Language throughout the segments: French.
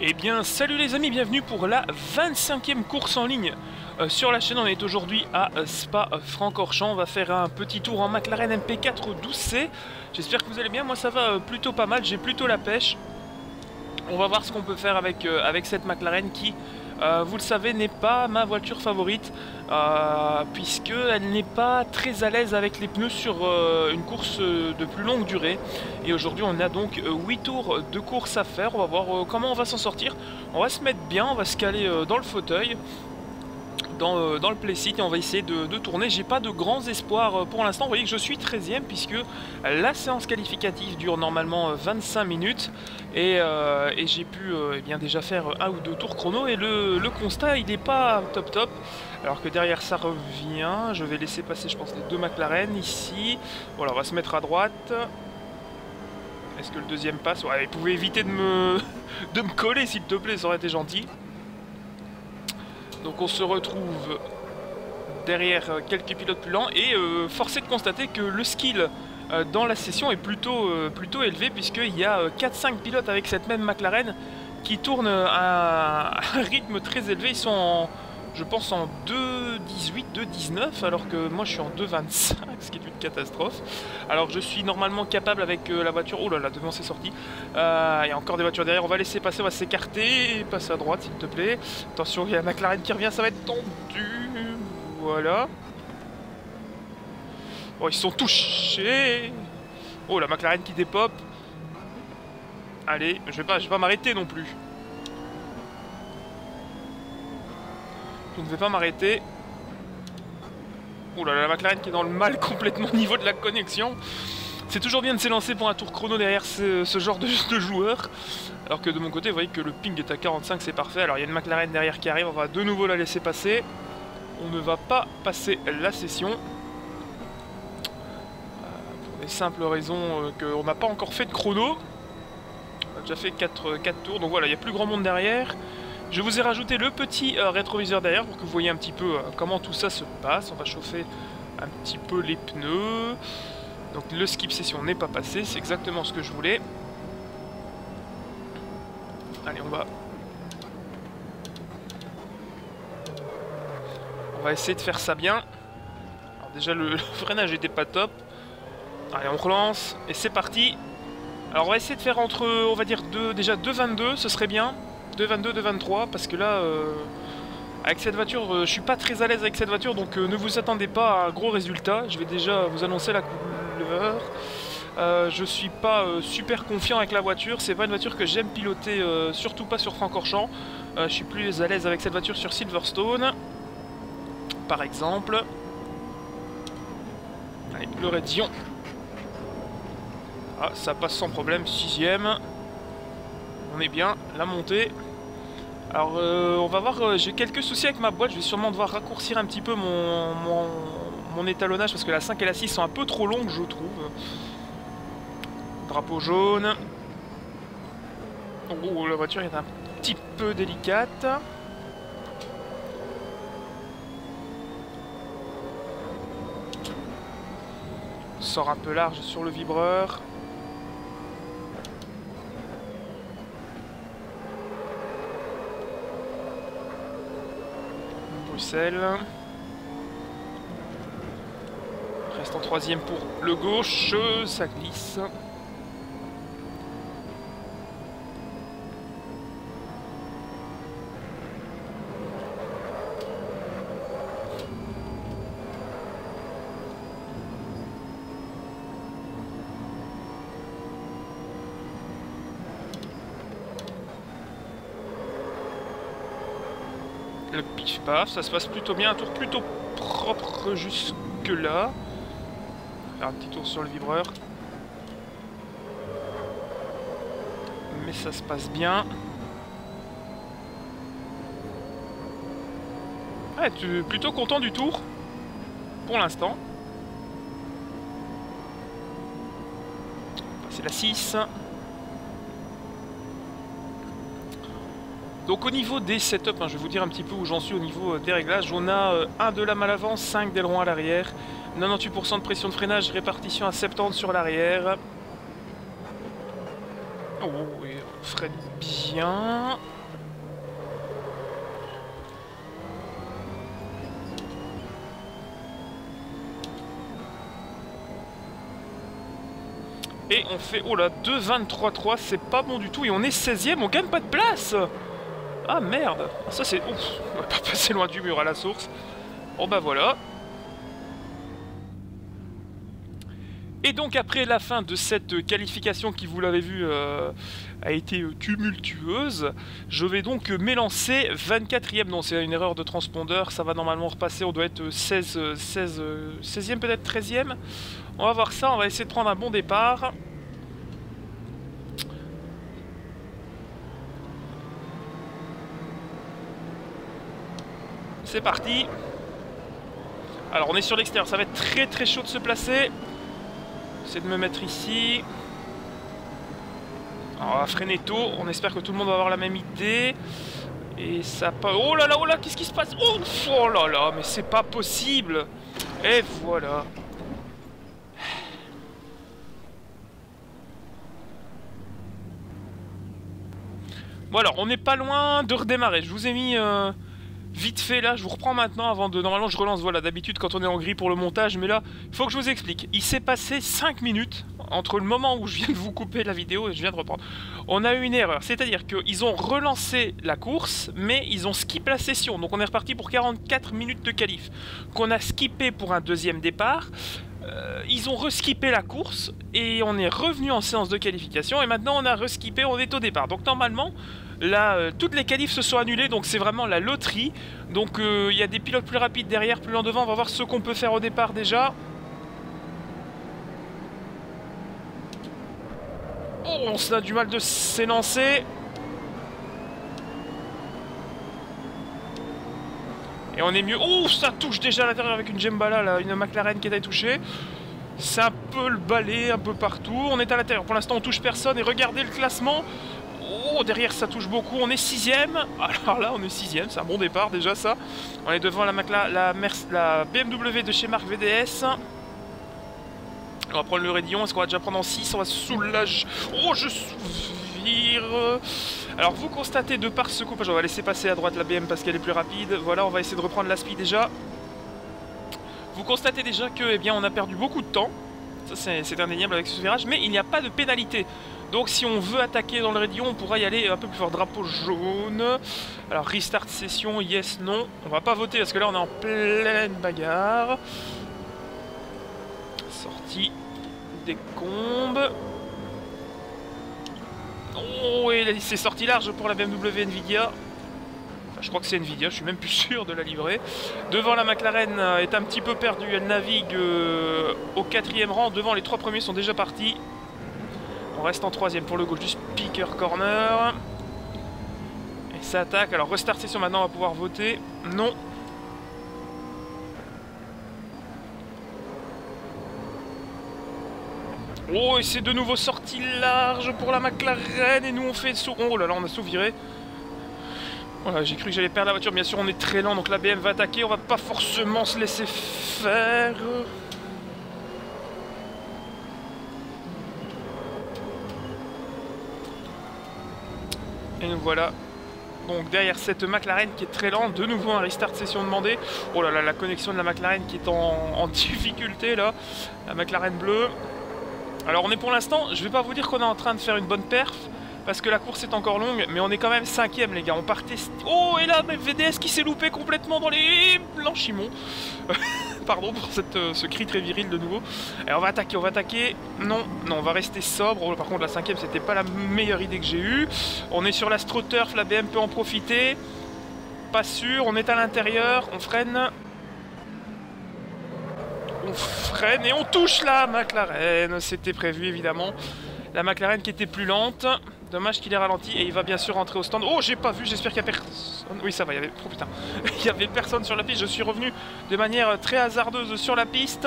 Eh bien, salut les amis, bienvenue pour la 25e course en ligne sur la chaîne. On est aujourd'hui à Spa-Francorchamps. On va faire un petit tour en McLaren MP4 12C. J'espère que vous allez bien, moi ça va plutôt pas mal, j'ai plutôt la pêche. On va voir ce qu'on peut faire avec cette McLaren qui, vous le savez, n'est pas ma voiture favorite, puisqu'elle n'est pas très à l'aise avec les pneus sur une course de plus longue durée. Et aujourd'hui on a donc 8 tours de course à faire. On va voir comment on va s'en sortir. On va se mettre bien, on va se caler dans le fauteuil, dans le playseat, et on va essayer de tourner. J'ai pas de grands espoirs pour l'instant. Vous voyez que je suis 13e puisque la séance qualificative dure normalement 25 minutes et j'ai pu eh bien déjà faire un ou deux tours chrono, et le constat il n'est pas top. Alors que derrière ça revient, je vais laisser passer je pense les deux McLaren ici. Voilà, on va se mettre à droite. Est-ce que le deuxième passe? Ouais, vous pouvez éviter de me coller s'il te plaît, ça aurait été gentil. Donc on se retrouve derrière quelques pilotes plus lents, et force est de constater que le skill dans la session est plutôt élevé, puisqu'il y a 4-5 pilotes avec cette même McLaren qui tournent à un rythme très élevé. Ils sont je pense en 2.18, 2.19, alors que moi je suis en 2.25, ce qui est une catastrophe. Alors je suis normalement capable avec la voiture... Oh là là, devant c'est sorti. Il y a encore des voitures derrière, on va laisser passer, on va s'écarter, passer à droite s'il te plaît. Attention, il y a la McLaren qui revient, ça va être tendu. Voilà. Oh, ils sont touchés. Oh, la McLaren qui dépop. Allez, je vais pas m'arrêter non plus. Je ne vais pas m'arrêter. Oh là là, la McLaren qui est dans le mal complètement au niveau de la connexion. C'est toujours bien de s'élancer pour un tour chrono derrière ce genre de joueurs. Alors que de mon côté, vous voyez que le ping est à 45, c'est parfait. Alors il y a une McLaren derrière qui arrive, on va de nouveau la laisser passer. On ne va pas passer la session. Pour des simples raisons qu'on n'a pas encore fait de chrono. On a déjà fait 4 tours, donc voilà, il n'y a plus grand monde derrière. Je vous ai rajouté le petit rétroviseur derrière pour que vous voyez un petit peu comment tout ça se passe. On va chauffer un petit peu les pneus. Donc le skip session n'est pas passé, c'est exactement ce que je voulais. Allez, on va essayer de faire ça bien. Alors déjà le freinage n'était pas top. Allez, on relance et c'est parti. Alors on va essayer de faire entre, on va dire déjà 2.22, ce serait bien. 2.22, 2.23, parce que là, avec cette voiture, je suis pas très à l'aise avec cette voiture, donc ne vous attendez pas à un gros résultat. Je vais déjà vous annoncer la couleur. Je suis pas super confiant avec la voiture, c'est pas une voiture que j'aime piloter, surtout pas sur Francorchamps. Je suis plus à l'aise avec cette voiture sur Silverstone, par exemple. Allez, le Rédion. Ah, ça passe sans problème, 6ème. On est bien, la montée. Alors on va voir, j'ai quelques soucis avec ma boîte, je vais sûrement devoir raccourcir un petit peu mon étalonnage, parce que la 5 et la 6 sont un peu trop longues je trouve. Drapeau jaune. Oh, la voiture est un petit peu délicate. On sort un peu large sur le vibreur. Reste en 3ème pour le gauche, ça glisse. Le pif paf, ça se passe plutôt bien, un tour plutôt propre jusque là. Faire un petit tour sur le vibreur. Mais ça se passe bien. Ouais, tu es plutôt content du tour. Pour l'instant. C'est la 6. Donc au niveau des setups, je vais vous dire un petit peu où j'en suis au niveau des réglages. On a un de lame à l'avant, 5 d'aileron à l'arrière, 98% de pression de freinage, répartition à 70 sur l'arrière. Oh, et on freine bien. Et on fait, oh là, 2,23,3, c'est pas bon du tout. Et on est 16ème, on gagne pas de place. Ah merde, ça c'est... Ouf, on va pas passer loin du mur à la source. Bon bah voilà. Et donc après la fin de cette qualification qui, vous l'avez vu, a été tumultueuse, je vais donc m'élancer 24ème. Non, c'est une erreur de transpondeur, ça va normalement repasser, on doit être 16e peut-être, 13e. On va voir ça, on va essayer de prendre un bon départ. C'est parti. Alors on est sur l'extérieur, ça va être très très chaud de se placer. J'essaie de me mettre ici. Alors on va freiner tôt, on espère que tout le monde va avoir la même idée. Et ça pas... Oh là là, oh là, qu'est-ce qui se passe? Oh là là, mais c'est pas possible. Et voilà. Bon alors, on n'est pas loin de redémarrer. Je vous ai mis vite fait là, je vous reprends maintenant avant de... Normalement je relance, voilà, d'habitude quand on est en gris pour le montage, mais là, il faut que je vous explique. Il s'est passé 5 minutes entre le moment où je viens de vous couper la vidéo et je viens de reprendre. On a eu une erreur, c'est-à-dire qu'ils ont relancé la course, mais ils ont skippé la session. Donc on est reparti pour 44 minutes de qualif, qu'on a skippé pour un deuxième départ. Ils ont reskippé la course et on est revenu en séance de qualification et maintenant on a reskippé, on est au départ. Donc normalement, là, toutes les qualifs se sont annulées, donc c'est vraiment la loterie. Donc il y a des pilotes plus rapides derrière, plus lents devant, on va voir ce qu'on peut faire au départ déjà. Oh, on a du mal de s'élancer. Et on est mieux. Oh, ça touche déjà à l'intérieur avec une Gembala, là, une McLaren qui est allée toucher. C'est un peu le balai, un peu partout. On est à l'intérieur. Pour l'instant, on touche personne. Et regardez le classement. Oh, derrière, ça touche beaucoup. On est 6ème. Alors là, on est 6ème. C'est un bon départ, déjà, ça. On est devant la BMW de chez Marc VDS. On va prendre le Raidillon. Est-ce qu'on va déjà prendre en 6? On va soulager. Oh, je souvire. Alors vous constatez de par ce coupage, on va laisser passer à droite la BM parce qu'elle est plus rapide. Voilà, on va essayer de reprendre l'aspi déjà. Vous constatez déjà que, eh bien, on a perdu beaucoup de temps. Ça c'est indéniable avec ce virage, mais il n'y a pas de pénalité. Donc si on veut attaquer dans le Raidillon, on pourra y aller un peu plus fort. Drapeau jaune. Alors restart session, yes, non. On va pas voter parce que là on est en pleine bagarre. Sortie des combes. Oh, et c'est sorti large pour la BMW Nvidia. Enfin, je crois que c'est Nvidia, je suis même plus sûr de la livrer. Devant, la McLaren est un petit peu perdue, elle navigue au 4ème rang. Devant, les 3 premiers sont déjà partis. On reste en 3ème pour le gauche du speaker corner. Et ça attaque. Alors restart session maintenant, on va pouvoir voter. Non. Oh, et c'est de nouveau sorti large pour la McLaren. Et nous on fait sous... Oh là là, on a sous-viré. Voilà, j'ai cru que j'allais perdre la voiture. Bien sûr, on est très lent, donc la BM va attaquer. On va pas forcément se laisser faire. Et nous voilà. Donc derrière cette McLaren qui est très lente, de nouveau un restart session demandé. Oh là là, la connexion de la McLaren qui est en difficulté là. La McLaren bleue. Alors on est pour l'instant, je vais pas vous dire qu'on est en train de faire une bonne perf, parce que la course est encore longue, mais on est quand même 5ème les gars, on partait... Oh, et là, mais VDS qui s'est loupé complètement dans les blanchimons. Pardon pour ce cri très viril de nouveau. Et on va attaquer, Non, non, on va rester sobre. Oh, par contre la 5ème c'était pas la meilleure idée que j'ai eue. On est sur l'AstroTurf, la BM peut en profiter. Pas sûr, on est à l'intérieur, on freine. On freine et on touche la McLaren. C'était prévu évidemment. La McLaren qui était plus lente. Dommage qu'il ait ralenti et il va bien sûr rentrer au stand. Oh, j'ai pas vu, j'espère qu'il y a personne. Oui, ça va, il y avait... Oh putain. Il y avait personne sur la piste. Je suis revenu de manière très hasardeuse sur la piste.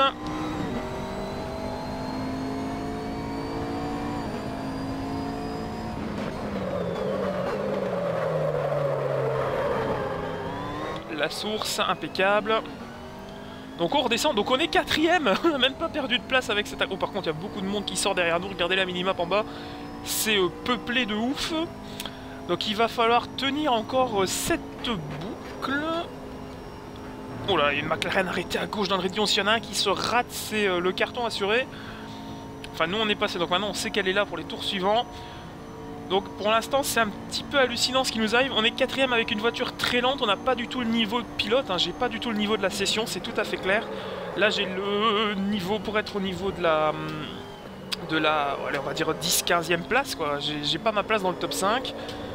La source, impeccable. Donc on redescend, donc on est 4ème. On n'a même pas perdu de place avec cette... Oh, par contre, il y a beaucoup de monde qui sort derrière nous. Regardez la minimap en bas. C'est peuplé de ouf. Donc il va falloir tenir encore cette boucle. Oh là, il y a une McLaren arrêtée à gauche dans le Raidillon. S'il y en a un qui se rate, c'est le carton assuré. Enfin nous on est passé, donc maintenant on sait qu'elle est là pour les tours suivants. Donc pour l'instant c'est un petit peu hallucinant ce qui nous arrive. On est 4ème avec une voiture très lente, on n'a pas du tout le niveau de pilote, hein. J'ai pas du tout le niveau de la session, c'est tout à fait clair. Là j'ai le niveau pour être au niveau de la allez, on va dire 10-15e place quoi. J'ai pas ma place dans le top 5.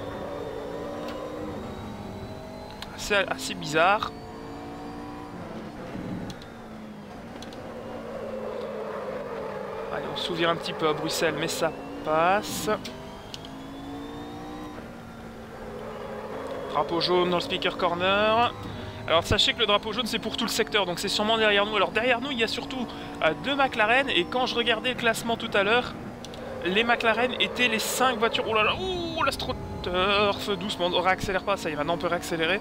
C'est assez bizarre. Allez, on s'ouvre un petit peu à Bruxelles, mais ça passe. Drapeau jaune dans le speaker corner. Alors sachez que le drapeau jaune c'est pour tout le secteur, donc c'est sûrement derrière nous. Alors derrière nous il y a surtout 2 McLaren, et quand je regardais le classement tout à l'heure, les McLaren étaient les 5 voitures... Oh là là, ouh, l'AstroTurf, doucement, on réaccélère pas, ça ira, non on peut réaccélérer.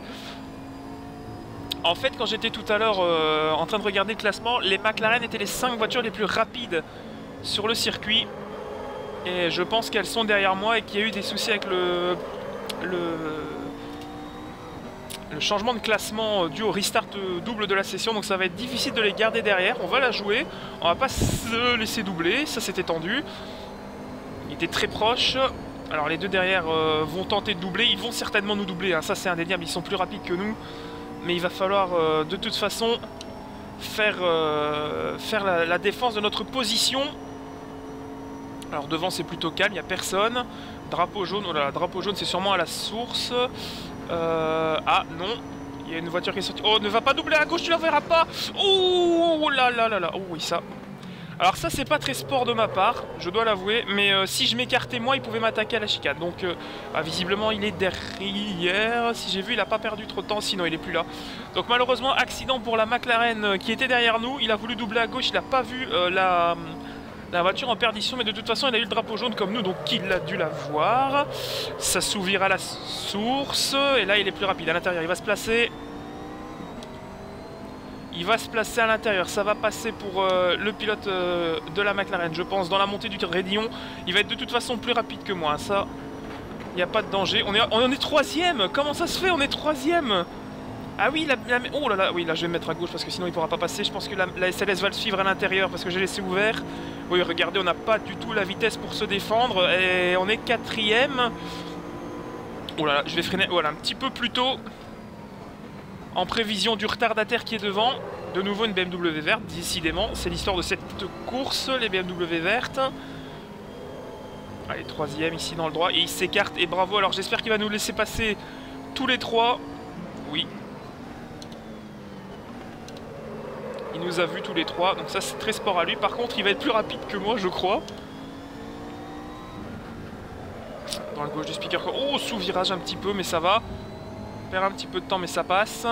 En fait quand j'étais tout à l'heure en train de regarder le classement, les McLaren étaient les 5 voitures les plus rapides sur le circuit. Et je pense qu'elles sont derrière moi et qu'il y a eu des soucis avec le changement de classement dû au restart double de la session, donc ça va être difficile de les garder derrière. On va la jouer, on va pas se laisser doubler, ça c'était tendu. Il était très proche. Alors les deux derrière vont tenter de doubler, ils vont certainement nous doubler, hein. Ça c'est indéniable, ils sont plus rapides que nous. Mais il va falloir de toute façon faire la défense de notre position. Alors devant c'est plutôt calme, il n'y a personne. Drapeau jaune, oh là là, drapeau jaune c'est sûrement à la source. Ah non, il y a une voiture qui est sortie. Oh, ne va pas doubler à gauche, tu la verras pas. Oh là là là là, oh oui ça. Alors ça c'est pas très sport de ma part, je dois l'avouer, mais si je m'écartais moi il pouvait m'attaquer à la chicane. Donc visiblement il est derrière, si j'ai vu il a pas perdu trop de temps, sinon il est plus là. Donc malheureusement accident pour la McLaren qui était derrière nous, il a voulu doubler à gauche, il a pas vu la voiture en perdition, mais de toute façon il a eu le drapeau jaune comme nous, donc il a dû la voir. Ça s'ouvrira à la source, et là il est plus rapide à l'intérieur, il va se placer. Il va se placer à l'intérieur, ça va passer pour le pilote de la McLaren, je pense, dans la montée du raidillon. Il va être de toute façon plus rapide que moi, ça, il n'y a pas de danger. On est 3ème, comment ça se fait, on est 3ème? Ah oui, oh là là, oui, là je vais me mettre à gauche parce que sinon il ne pourra pas passer. Je pense que la SLS va le suivre à l'intérieur parce que j'ai laissé ouvert. Oui, regardez, on n'a pas du tout la vitesse pour se défendre et on est 4ème. Oh là là, je vais freiner, voilà, un petit peu plus tôt. En prévision du retardataire qui est devant. De nouveau une BMW verte, décidément. C'est l'histoire de cette course, les BMW vertes. Allez, 3ème ici dans le droit. Et il s'écarte, et bravo. Alors j'espère qu'il va nous laisser passer tous les 3. Oui. Il nous a vus tous les 3. Donc ça c'est très sport à lui. Par contre il va être plus rapide que moi je crois. Dans la gauche du speaker. Oh, sous-virage un petit peu mais ça va. Perd un petit peu de temps mais ça passe.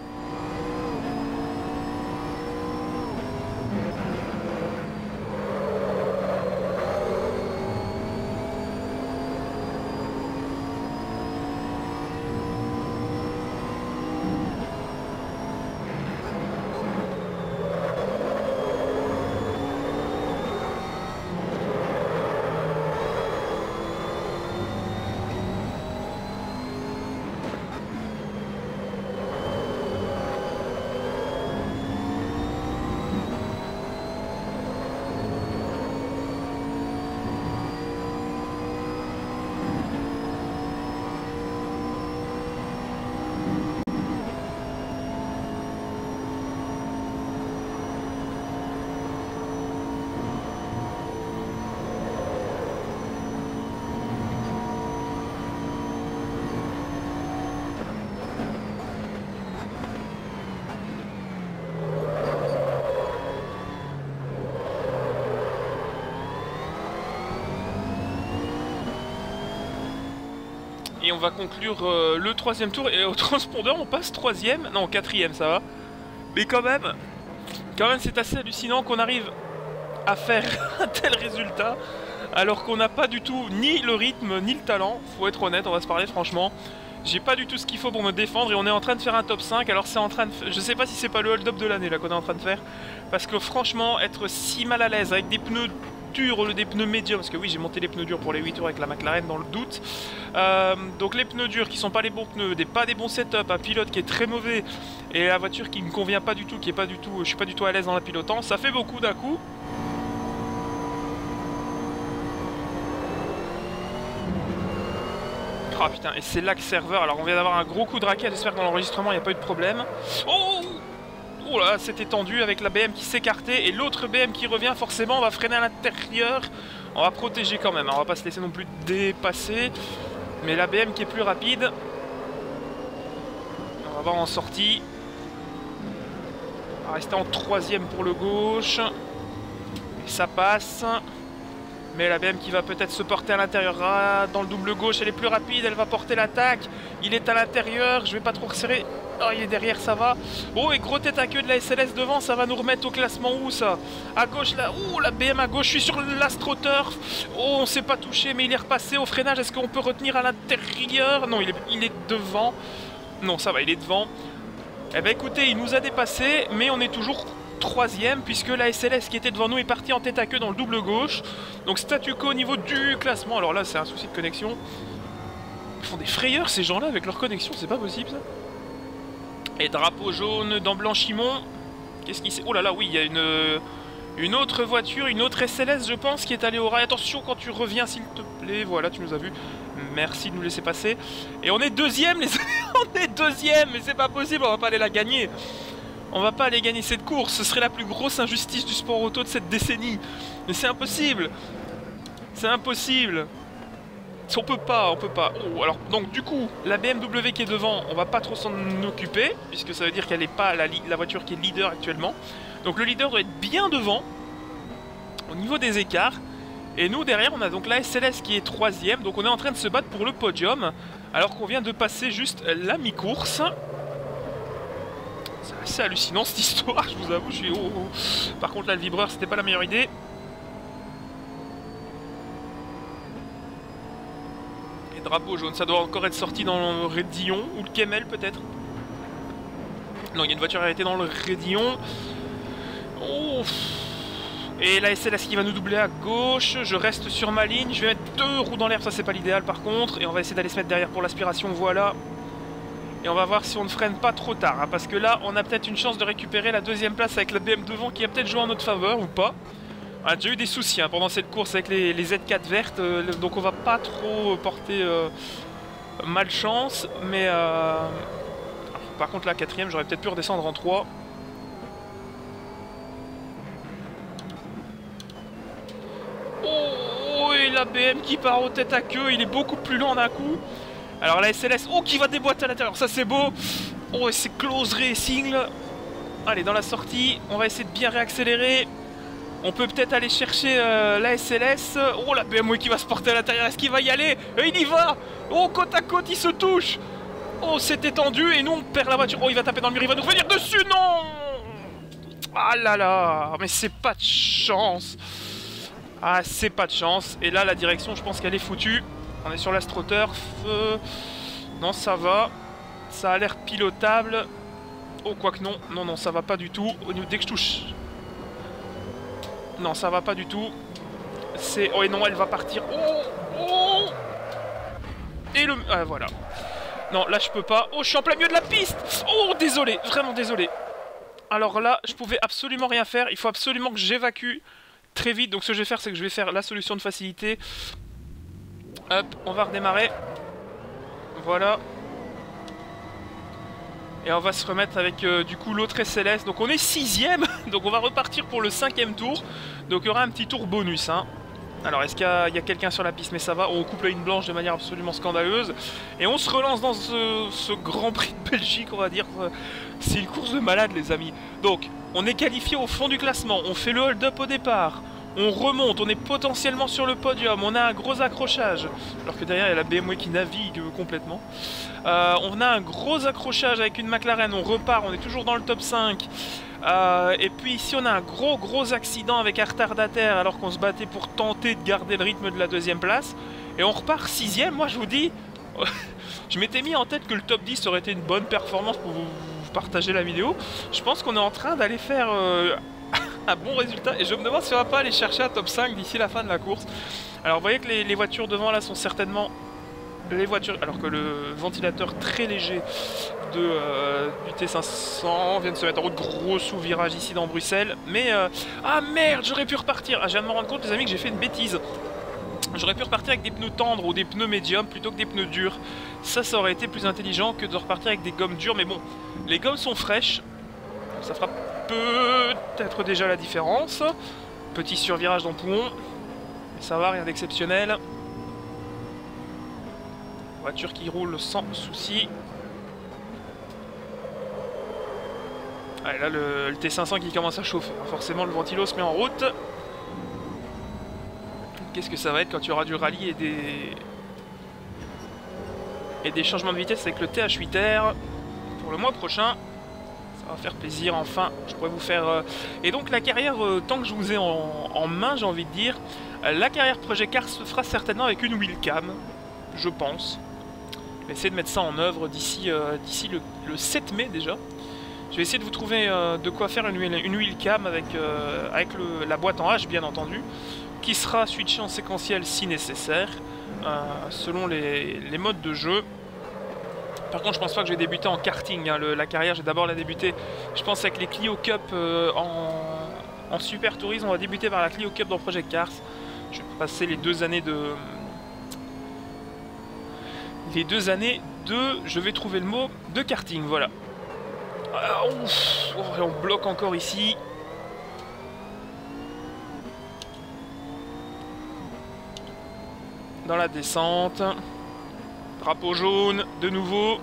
Et on va conclure le 3ème tour. Et au transpondeur on passe 3ème. Non 4ème ça va. Mais quand même c'est assez hallucinant qu'on arrive à faire un tel résultat. Alors qu'on n'a pas du tout ni le rythme ni le talent. Faut être honnête, on va se parler franchement. J'ai pas du tout ce qu'il faut pour me défendre. Et on est en train de faire un top 5. Alors c'est en train de... Je sais pas si c'est pas le hold-up de l'année là qu'on est en train de faire. Parce que franchement être si mal à l'aise avec des pneus durs au lieu des pneus médiums, parce que oui j'ai monté les pneus durs pour les 8 tours avec la McLaren dans le doute, donc les pneus durs qui sont pas les bons pneus, pas des bons setups, un pilote qui est très mauvais et la voiture qui me convient pas du tout, qui est pas du tout, je suis pas du tout à l'aise dans la pilotant, ça fait beaucoup d'un coup. Ah putain, et c'est lag serveur. Alors on vient d'avoir un gros coup de raquette, j'espère que dans l'enregistrement il n'y a pas eu de problème. Oh, oh là, c'était tendu avec la BM qui s'écartait et l'autre BM qui revient, forcément on va freiner à l'intérieur. On va protéger quand même, hein. On va pas se laisser non plus dépasser. Mais la BM qui est plus rapide. On va voir en sortie. On va rester en troisième pour le gauche. Et ça passe. Mais la BM qui va peut-être se porter à l'intérieur. Ah, dans le double gauche, elle est plus rapide, elle va porter l'attaque. Il est à l'intérieur, je vais pas trop resserrer. Oh, il est derrière, ça va. Oh, et gros tête à queue de la SLS devant, ça va nous remettre au classement où ça? À gauche, là. Oh, la BM à gauche, je suis sur l'AstroTurf. Oh, on s'est pas touché, mais il est repassé au freinage. Est-ce qu'on peut retenir à l'intérieur? Non, il est devant. Non, ça va, il est devant. Eh ben écoutez, il nous a dépassé, mais on est toujours troisième, puisque la SLS qui était devant nous est partie en tête à queue dans le double gauche. Donc statu quo au niveau du classement. Alors là, c'est un souci de connexion. Ils font des frayeurs ces gens-là avec leur connexion, c'est pas possible ça. Et drapeau jaune dans Blanchimont. Qu'est-ce qui s'est... Oh là là, oui, il y a une autre voiture, une autre SLS, je pense, qui est allée au rail. Attention quand tu reviens, s'il te plaît. Voilà, tu nous as vu. Merci de nous laisser passer. Et on est deuxième, les amis. On est deuxième, mais c'est pas possible, on va pas aller la gagner. On va pas aller gagner cette course. Ce serait la plus grosse injustice du sport auto de cette décennie. Mais c'est impossible. C'est impossible. On peut pas, on peut pas. Oh, alors, donc du coup, la BMW qui est devant, on va pas trop s'en occuper, puisque ça veut dire qu'elle n'est pas la voiture qui est leader actuellement. Donc le leader doit être bien devant, au niveau des écarts. Et nous, derrière, on a donc la SLS qui est troisième. Donc on est en train de se battre pour le podium, alors qu'on vient de passer juste la mi-course. C'est assez hallucinant cette histoire, je vous avoue, je suis... Oh, oh. Par contre là, le vibreur, c'était pas la meilleure idée. Drapeau jaune, ça doit encore être sorti dans le Raidillon ou le Kemmel peut-être. Non, il y a une voiture arrêtée dans le Raidillon. Oh. Et la SLS qui va nous doubler à gauche. Je reste sur ma ligne. Je vais mettre 2 roues dans l'air, ça c'est pas l'idéal par contre. Et on va essayer d'aller se mettre derrière pour l'aspiration, voilà. Et on va voir si on ne freine pas trop tard, hein, parce que là on a peut-être une chance de récupérer la deuxième place avec la BM devant qui a peut-être joué en notre faveur ou pas. On a déjà eu des soucis hein, pendant cette course avec les Z4 vertes, donc on va pas trop porter malchance, mais par contre la quatrième, j'aurais peut-être pu redescendre en 3. Oh, et la BM qui part aux tête à queue, il est beaucoup plus lent d'un coup. Alors la SLS, oh, qui va déboîter à l'intérieur, ça c'est beau. Oh, et c'est close racing. Allez, dans la sortie, on va essayer de bien réaccélérer. On peut peut-être aller chercher la SLS. Oh, la BMW qui va se porter à l'intérieur. Est-ce qu'il va y aller? Il y va. Oh, côte à côte, il se touche. Oh, c'était tendu. Et nous, on perd la voiture. Oh, il va taper dans le mur. Il va nous revenir dessus. Non. Ah là là. Mais c'est pas de chance. Ah, c'est pas de chance. Et là, la direction, je pense qu'elle est foutue. On est sur l'AstroTurf. Non, ça va. Ça a l'air pilotable. Oh, quoique non. Non, non, ça va pas du tout. Dès que je touche... Non, ça va pas du tout. C'est... Oh, et non, elle va partir. Oh, oh. Et le... Ah, voilà. Non, là, je peux pas. Oh, je suis en plein milieu de la piste. Oh, désolé. Vraiment désolé. Alors là, je pouvais absolument rien faire. Il faut absolument que j'évacue très vite. Donc, ce que je vais faire, c'est que je vais faire la solution de facilité. Hop, on va redémarrer. Voilà. Et on va se remettre avec du coup l'autre SLS. Donc on est 6ème. Donc on va repartir pour le 5ème tour. Donc il y aura un petit tour bonus hein. Alors est-ce qu'il y a quelqu'un sur la piste? Mais ça va, on coupe la ligne blanche de manière absolument scandaleuse. Et on se relance dans ce Grand Prix de Belgique, on va dire. C'est une course de malade les amis. Donc on est qualifié au fond du classement. On fait le hold-up au départ. On remonte, on est potentiellement sur le podium, on a un gros accrochage. Alors que derrière il y a la BMW qui navigue complètement. On a un gros accrochage avec une McLaren, on repart, on est toujours dans le top 5. Et puis ici on a un gros accident avec un retardataire alors qu'on se battait pour tenter de garder le rythme de la deuxième place. Et on repart 6ème, moi je vous dis, je m'étais mis en tête que le top 10 aurait été une bonne performance pour vous partager la vidéo. Je pense qu'on est en train d'aller faire... un bon résultat et je me demande si on va pas aller chercher un top 5 d'ici la fin de la course. Alors vous voyez que les voitures devant là sont certainement les voitures, alors que le ventilateur très léger du T500 vient de se mettre en route, gros sous-virage ici dans Bruxelles, mais ah merde, j'aurais pu repartir. Ah, je viens de me rendre compte les amis que j'ai fait une bêtise. J'aurais pu repartir avec des pneus tendres ou des pneus médiums plutôt que des pneus durs. Ça aurait été plus intelligent que de repartir avec des gommes dures. Mais bon, les gommes sont fraîches. Ça fera peut-être déjà la différence. Petit survirage dans Pouhon. Mais ça va, rien d'exceptionnel. Voiture qui roule sans souci. Allez, là, le T500 qui commence à chauffer. Forcément, le ventilo se met en route. Qu'est-ce que ça va être quand tu auras du rallye et des changements de vitesse avec le TH8R pour le mois prochain. Ça va faire plaisir, enfin, je pourrais vous faire... Et donc la carrière, tant que je vous ai en main, j'ai envie de dire, la carrière Projet Cars se fera certainement avec une wheelcam, je pense. Je vais essayer de mettre ça en œuvre d'ici le 7 mai déjà. Je vais essayer de vous trouver de quoi faire une wheelcam avec la boîte en H, bien entendu, qui sera switchée en séquentiel si nécessaire, selon les modes de jeu. Par contre, je pense pas que je vais débuter en karting, hein. La carrière, je vais d'abord la débuter, je pense, avec les Clio Cup en Super Tourisme. On va débuter par la Clio Cup dans Project Cars. Je vais passer les 2 années de... je vais trouver le mot, de karting, voilà. On bloque encore ici. Dans la descente. Drapeau jaune, de nouveau.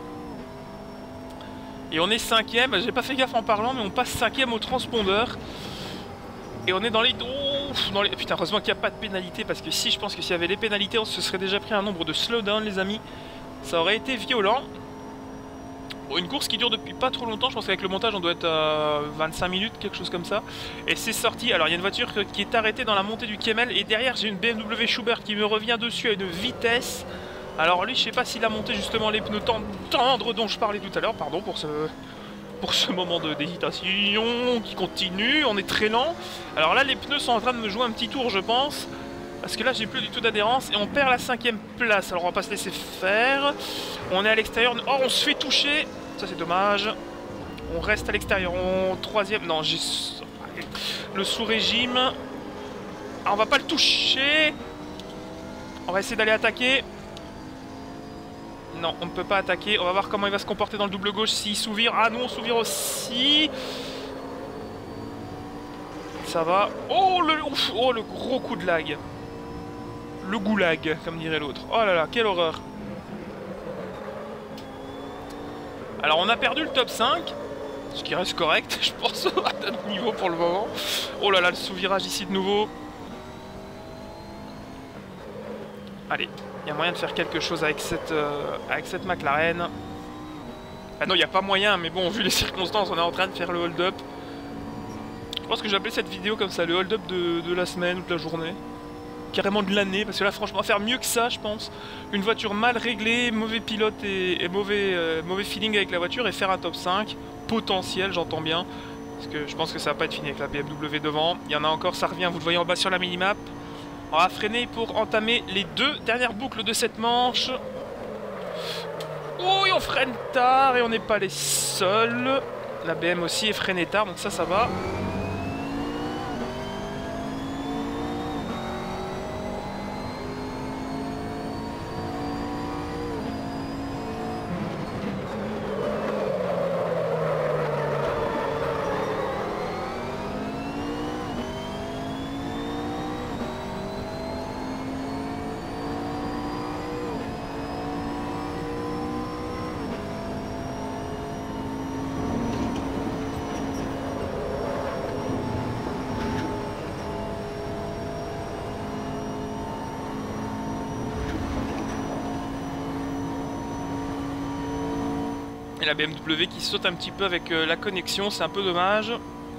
Et on est 5ème. J'ai pas fait gaffe en parlant, mais on passe 5ème au transpondeur. Et on est dans les... Putain, heureusement qu'il n'y a pas de pénalité, parce que si, je pense que s'il y avait les pénalités, on se serait déjà pris un nombre de slowdown, les amis. Ça aurait été violent. Bon, une course qui dure depuis pas trop longtemps. Je pense qu'avec le montage, on doit être à 25 minutes, quelque chose comme ça. Et c'est sorti. Alors, il y a une voiture qui est arrêtée dans la montée du Kemmel. Et derrière, j'ai une BMW Schubert qui me revient dessus à une vitesse... Alors lui, je sais pas s'il a monté justement les pneus tendres dont je parlais tout à l'heure. Pardon pour ce moment d'hésitation qui continue. On est très lent. Alors là, les pneus sont en train de me jouer un petit tour, je pense. Parce que là, j'ai plus du tout d'adhérence. Et on perd la 5ème place. Alors on va pas se laisser faire. On est à l'extérieur. Oh, on se fait toucher. Ça, c'est dommage. On reste à l'extérieur. On 3ème. Non, j'ai... Le sous-régime. Ah, on va pas le toucher. On va essayer d'aller attaquer. Non, on ne peut pas attaquer. On va voir comment il va se comporter dans le double gauche s'il s'ouvre. Ah non, on s'ouvre aussi. Ça va. Oh le gros coup de lag. Le goulag, comme dirait l'autre. Oh là là, quelle horreur. Alors, on a perdu le top 5. Ce qui reste correct, je pense, à notre niveau pour le moment. Oh là là, le sous-virage ici de nouveau. Allez. Il y a moyen de faire quelque chose avec cette McLaren. Ah non, il n'y a pas moyen, mais bon, vu les circonstances, on est en train de faire le hold-up. Je pense que j'ai appelé cette vidéo comme ça, le hold-up de la semaine ou de la journée. Carrément de l'année, parce que là, franchement, faire mieux que ça, je pense. Une voiture mal réglée, mauvais pilote et mauvais feeling avec la voiture, et faire un top 5, potentiel, j'entends bien. Parce que je pense que ça va pas être fini avec la BMW devant. Il y en a encore, ça revient, vous le voyez en bas sur la minimap. On va freiner pour entamer les 2 dernières boucles de cette manche. Oh, et on freine tard et on n'est pas les seuls. La BM aussi est freinée tard, donc ça va. Et la BMW qui saute un petit peu avec la connexion, c'est un peu dommage.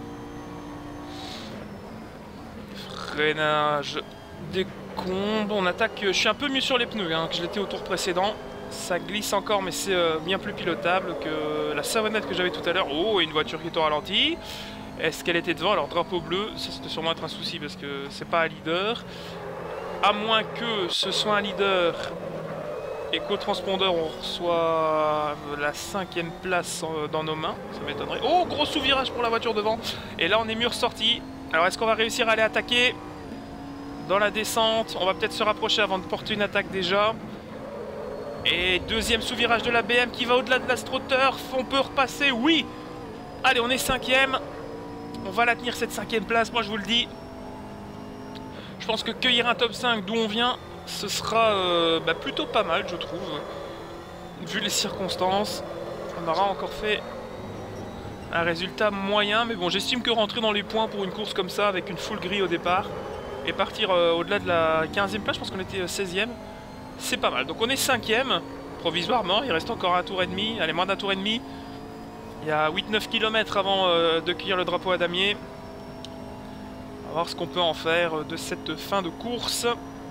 Freinage des combes, on attaque, je suis un peu mieux sur les pneus hein, que je l'étais au tour précédent. Ça glisse encore mais c'est bien plus pilotable que la savonnette que j'avais tout à l'heure. Oh, et une voiture qui est au ralenti. Est-ce qu'elle était devant? Alors drapeau bleu, ça doit sûrement être un souci parce que c'est pas un leader. À moins que ce soit un leader... Et qu'au transpondeur on reçoit la 5ème place dans nos mains, ça m'étonnerait. Oh, gros sous-virage pour la voiture devant. Et là on est mieux ressorti. Alors est-ce qu'on va réussir à aller attaquer? dans la descente. On va peut-être se rapprocher avant de porter une attaque déjà. Et deuxième sous-virage de la BM qui va au-delà de l'AstroTurf. On peut repasser, oui. Allez, on est 5ème. On va la tenir cette 5ème place, moi je vous le dis. Je pense que cueillir un top 5 d'où on vient, ce sera plutôt pas mal, je trouve. Vu les circonstances, on aura encore fait un résultat moyen. Mais bon, j'estime que rentrer dans les points pour une course comme ça, avec une full grille au départ, et partir au-delà de la 15ème place, je pense qu'on était 16ème, c'est pas mal. Donc on est 5ème, provisoirement, il reste encore un tour et demi, allez, moins d'un tour et demi. Il y a 8-9 km avant de cueillir le drapeau à damier. On va voir ce qu'on peut en faire de cette fin de course.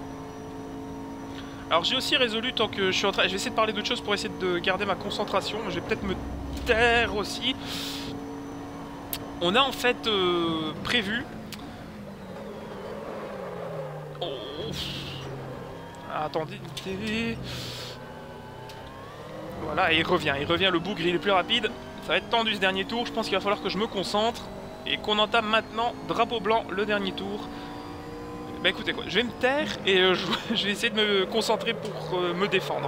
Alors j'ai aussi résolu, tant que je suis en train... Je vais essayer de parler d'autre chose pour essayer de garder ma concentration. Je vais peut-être me taire aussi. On a en fait prévu... Oh. Attendez. Voilà, et il revient le bougre, il est plus rapide. Ça va être tendu ce dernier tour, je pense qu'il va falloir que je me concentre. Et qu'on entame maintenant, drapeau blanc, le dernier tour. Bah écoutez quoi, je vais me taire et je vais essayer de me concentrer pour me défendre.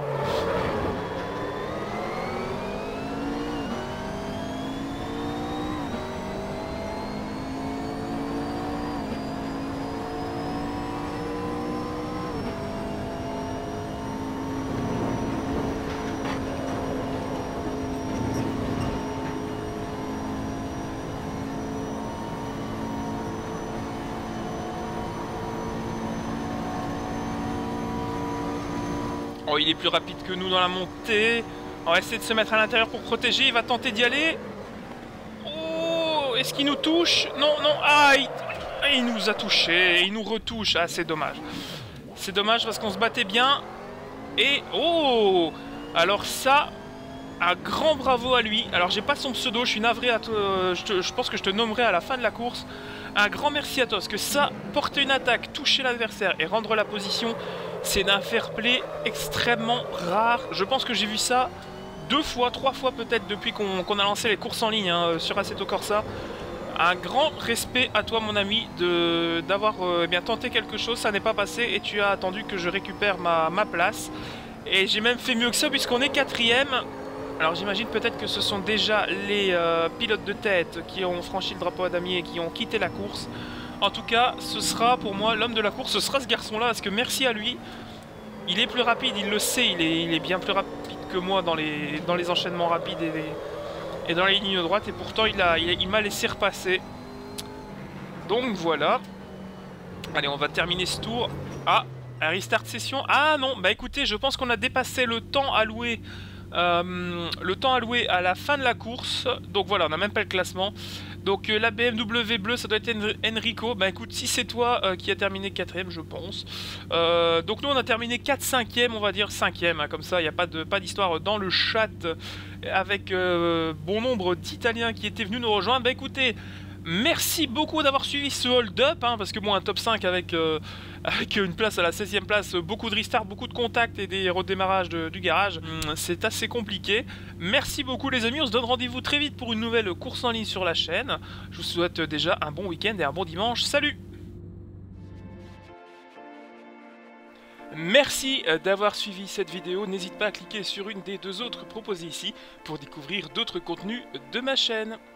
Oh, il est plus rapide que nous dans la montée. On va essayer de se mettre à l'intérieur pour protéger. Il va tenter d'y aller. Oh, est-ce qu'il nous touche? Non, non. Ah, il nous a touché. Il nous retouche. Ah, c'est dommage. C'est dommage parce qu'on se battait bien. Et... Oh! Alors ça... Un grand bravo à lui. Alors j'ai pas son pseudo. Je suis navré à toi. Je pense que je te nommerai à la fin de la course. Un grand merci à toi. Parce que ça, porter une attaque, toucher l'adversaire et rendre la position... C'est d'un fair play extrêmement rare. Je pense que j'ai vu ça 2 fois, 3 fois peut-être depuis qu'on a lancé les courses en ligne sur Assetto Corsa. Un grand respect à toi mon ami d'avoir bien tenté quelque chose, ça n'est pas passé et tu as attendu que je récupère ma place. Et j'ai même fait mieux que ça puisqu'on est 4ème. Alors j'imagine peut-être que ce sont déjà les pilotes de tête qui ont franchi le drapeau à damier et qui ont quitté la course. En tout cas, ce sera pour moi l'homme de la course, ce sera ce garçon-là, parce que merci à lui. Il est plus rapide, il le sait, il est bien plus rapide que moi dans les enchaînements rapides et dans les lignes droites, et pourtant il m'a laissé repasser. Donc voilà. Allez, on va terminer ce tour. Ah, un restart session. Ah non, bah écoutez, je pense qu'on a dépassé le temps alloué. À la fin de la course. Donc voilà, on n'a même pas le classement. Donc la BMW bleue, ça doit être Enrico. Bah écoute, si c'est toi qui a terminé 4ème, je pense. Donc nous on a terminé 4-5ème, on va dire 5ème, hein, comme ça, il n'y a pas d'histoire dans le chat avec bon nombre d'Italiens qui étaient venus nous rejoindre. Bah écoutez, merci beaucoup d'avoir suivi ce hold-up, hein, parce que bon, un top 5 avec une place à la 16ème place, beaucoup de restart, beaucoup de contacts et des redémarrages du garage, c'est assez compliqué. Merci beaucoup les amis, on se donne rendez-vous très vite pour une nouvelle course en ligne sur la chaîne. Je vous souhaite déjà un bon week-end et un bon dimanche, salut! Merci d'avoir suivi cette vidéo, n'hésite pas à cliquer sur une des 2 autres proposées ici pour découvrir d'autres contenus de ma chaîne.